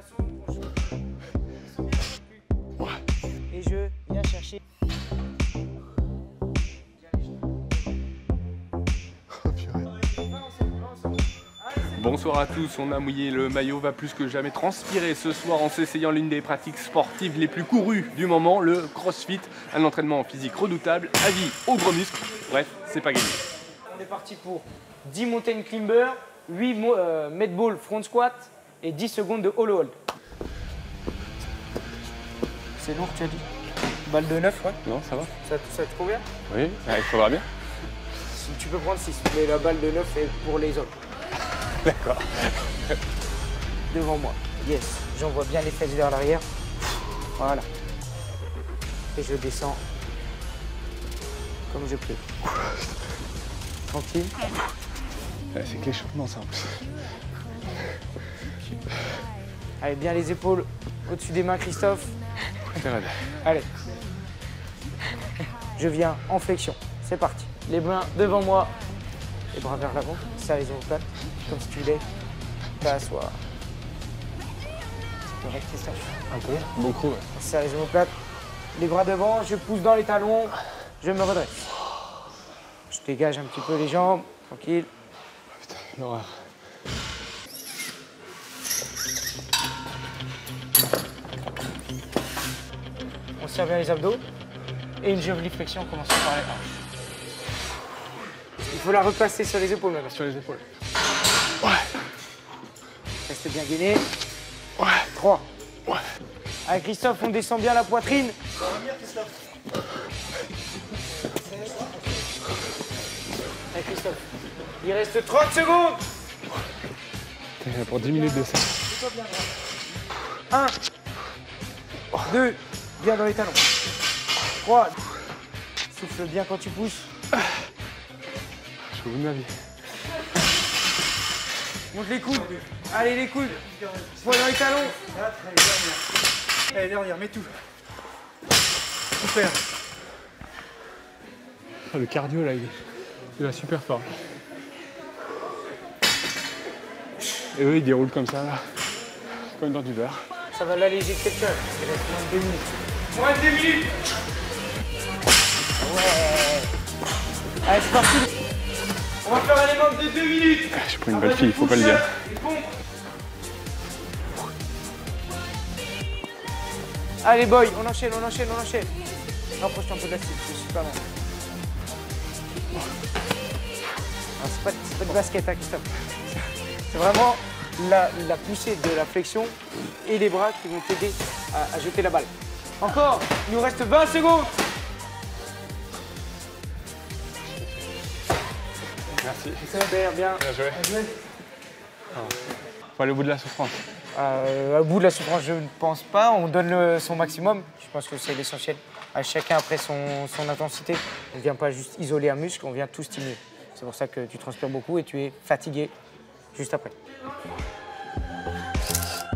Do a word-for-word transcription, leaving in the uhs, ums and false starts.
Et je viens chercher. Bonsoir à tous, on a mouillé, le maillot va plus que jamais transpirer ce soir en s'essayant l'une des pratiques sportives les plus courues du moment, le crossfit, un entraînement physique redoutable, avis aux gros muscles, bref, c'est pas gagné. On est parti pour dix mountain climber, huit euh, med ball front squat et dix secondes de hollow hold. C'est lourd, tu as dit? Balle de neuf, ouais. Non, ça va? Ça, ça te convient? Oui, il faudra bien. Si tu peux prendre six, mais la balle de neuf est pour les autres. D'accord. Devant moi. Yes. J'envoie bien les fesses vers l'arrière. Voilà. Et je descends comme je peux. Tranquille. C'est que l'échauffement, ça en plus. Allez, bien les épaules au-dessus des mains, Christophe. C'est raide. Allez. Je viens en flexion. C'est parti. Les mains devant moi. Les bras vers l'avant. Serre les omoplates. Comme si tu voulais t'asseoir. C'est correct, Christophe? Un peu? Beaucoup, ouais. Serre les omoplates. Les bras devant. Je pousse dans les talons. Je me redresse. Je dégage un petit peu les jambes. Tranquille. Putain, l'horreur. On serre bien les abdos. Et une jolie flexion en commençant par les hanches. Il faut la repasser sur les épaules maintenant. Sur les épaules. Reste bien gainé. Ouais. trois. Ouais. Allez Christophe, on descend bien la poitrine. Ça va venir, Christophe. Allez Christophe. Il reste trente secondes. T'es pour dix minutes de ça. un. deux. Bien dans les talons. trois. Souffle bien quand tu pousses. Je suis au bout de ma vie. Monte les coudes. Allez les coudes. Poids dans les talons. Allez, dernière, mets tout. Super. Oh, le cardio là, il, il va super fort. Et eux, ils déroulent comme ça là. Comme dans du beurre. Ça va l'alléger de quelque chose. Il reste moins de deux minutes. Moins de deux minutes. Ouais. Allez, c'est parti. On va faire un élément de deux minutes. J'ai pris une belle fille, il faut pas le dire. Allez boy, on enchaîne, on enchaîne, on enchaîne. Rapproche-toi un peu de la cible, c'est super long. C'est pas, pas de basket, hein, Christophe. C'est vraiment la, la poussée de la flexion et les bras qui vont t'aider à, à jeter la balle. Encore, il nous reste vingt secondes. Merci. Super, bien. Bien joué. Bien joué. Faut aller au bout de la souffrance. Euh, au bout de la souffrance, je ne pense pas. On donne le, son maximum. Je pense que c'est l'essentiel. À chacun après son, son intensité. On ne vient pas juste isoler un muscle, on vient tout stimuler. C'est pour ça que tu transpires beaucoup et tu es fatigué juste après.